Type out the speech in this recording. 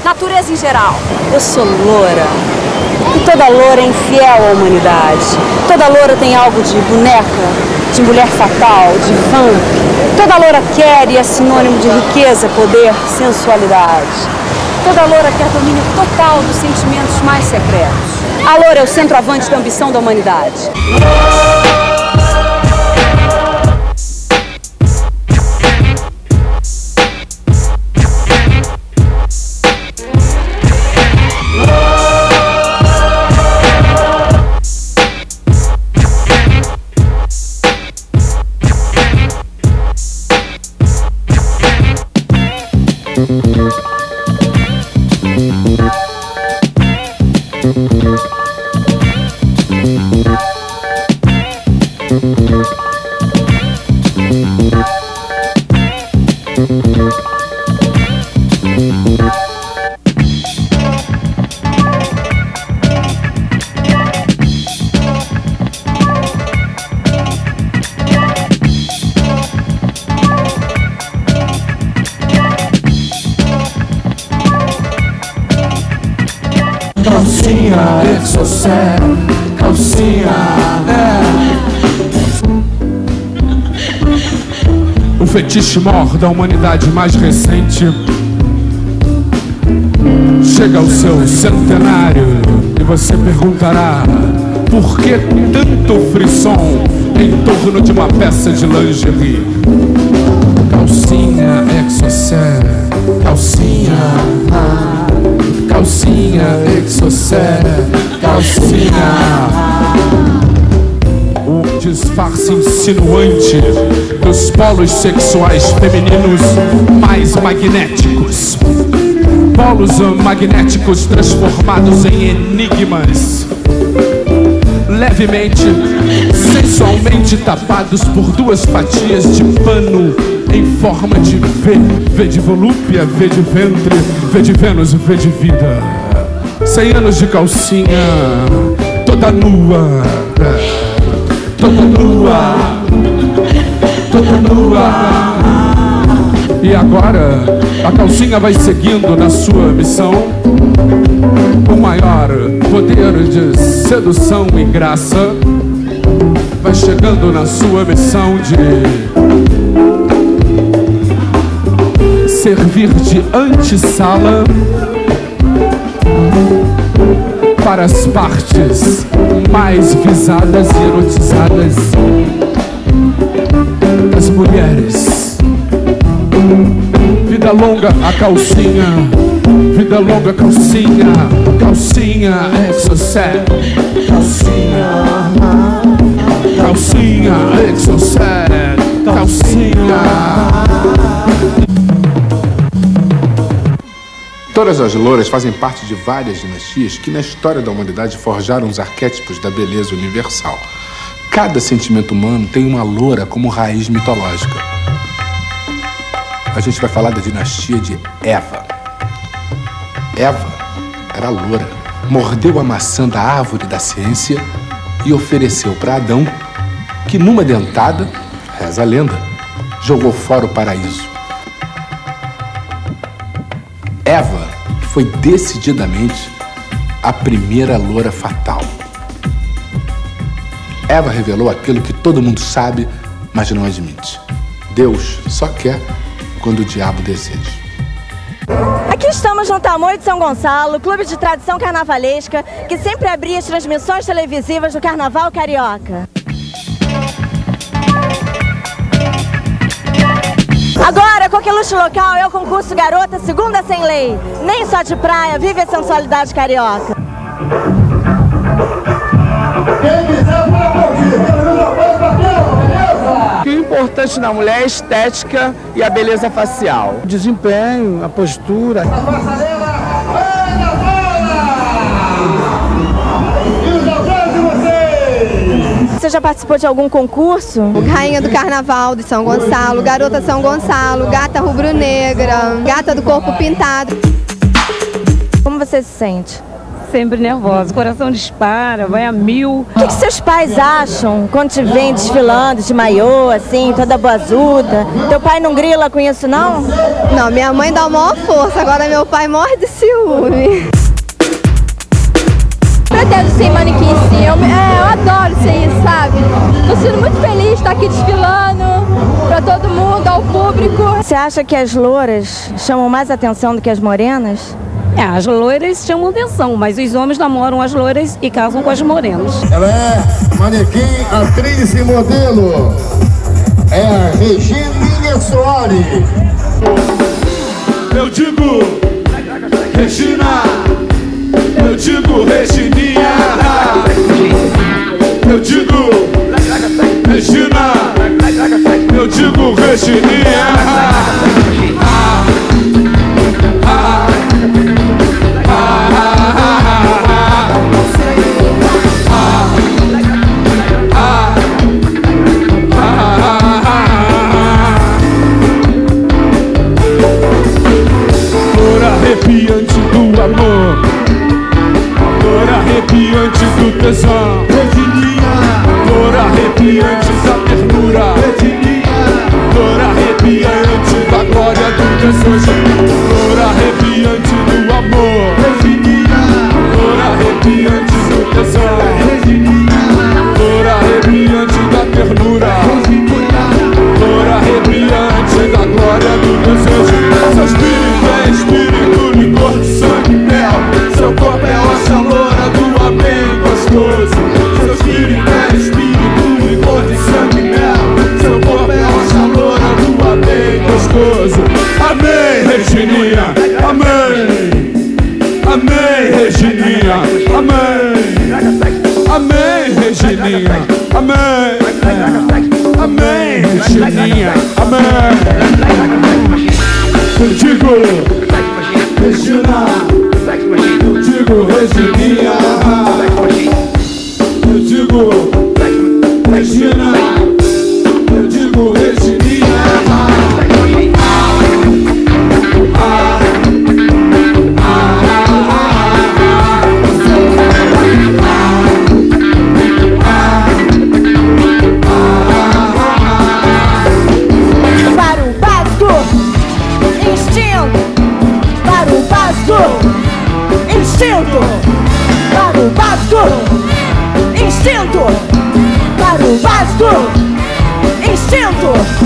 natureza em geral. Eu sou loura. E toda loura é infiel à humanidade. Toda loura tem algo de boneca, de mulher fatal, de vamp. Toda loura quer e é sinônimo de riqueza, poder, sensualidade. Toda loura quer domínio total dos sentimentos mais secretos. A loura é o centroavante da ambição da humanidade. Calcinha, exocé, calcinha, O fetiche maior da humanidade mais recente chega ao seu centenário e você perguntará: por que tanto frisson em torno de uma peça de lingerie? Calcinha, exocé, calcinha, calcinha, exocé, calcinha. O disfarce insinuante dos polos sexuais femininos mais magnéticos. Polos magnéticos transformados em enigmas, levemente, sensualmente tapados por duas fatias de pano em forma de V. V de volúpia, V de ventre, V de Vênus, V de vida. 100 anos de calcinha, toda nua, toda nua, toda nua. E agora a calcinha vai seguindo na sua missão. O maior poder de sedução e graça vai chegando na sua missão de servir de antessala para as partes mais visadas e erotizadas das mulheres. Vida longa a calcinha, vida longa a calcinha, calcinha, exocé, calcinha, calcinha, exocé, calcinha. Todas as louras fazem parte de várias dinastias que na história da humanidade forjaram os arquétipos da beleza universal. Cada sentimento humano tem uma loura como raiz mitológica. A gente vai falar da dinastia de Eva. Eva era loura, mordeu a maçã da árvore da ciência e ofereceu para Adão, que numa dentada, reza a lenda, jogou fora o paraíso. Eva foi decididamente a primeira loura fatal. Eva revelou aquilo que todo mundo sabe, mas não admite. Deus só quer quando o diabo deseja. Aqui estamos no Tamoio de São Gonçalo, clube de tradição carnavalesca, que sempre abria as transmissões televisivas do Carnaval Carioca. Agora, Coqueluche Local é o concurso Garota Segunda Sem Lei. Nem só de praia vive a sensualidade carioca. Quem quiser pode aplaudir. O importante na mulher é a estética e a beleza facial. O desempenho, a postura. Você já participou de algum concurso? Rainha do Carnaval de São Gonçalo, Garota São Gonçalo, Gata Rubro-Negra, Gata do Corpo Pintado. Como você se sente? sempre nervosa, o coração dispara, vai a 1000. O que seus pais acham quando te vem desfilando de maiô, assim, toda boazuda? Teu pai não grila com isso, não? Não, minha mãe dá a maior força, agora meu pai morre de ciúme. Pretendo ser manequim, sim. Eu adoro ser isso, sabe? Tô sendo muito feliz de estar aqui desfilando pra todo mundo, ao público. Você acha que as louras chamam mais atenção do que as morenas? As loiras chamam atenção, mas os homens namoram as loiras e casam com as morenas. Ela é manequim, atriz e modelo. É a Regina Soares. Eu digo, Regina. Eu digo, Regininha. Eu digo, Regina. Eu digo, Regininha. Arrepiante do amor, dor arrepiante do tesão, dor arrepiante da ternura, dor arrepiante da glória do desejo, dor arrepiante do amor, dor arrepiante do tesão, dor arrepiante da ternura, dor arrepiante da glória do desejo. Seu espírito é espírito, licor de sangue e mel. Seu corpo é rocha loura do amém gostoso. Seu espírito é espírito, licor de sangue e mel. Seu corpo é rocha loura do amém gostoso. Amém, Regininha, amém. Amém, Regininha, amém. Amém, Regininha, amém. Amém, Regininha, amém. Eu digo, Regina. Eu digo, Regininha. Eu digo, Regina. Eu digo, Regininha. Instinto para o básico, instinto para o básico, instinto.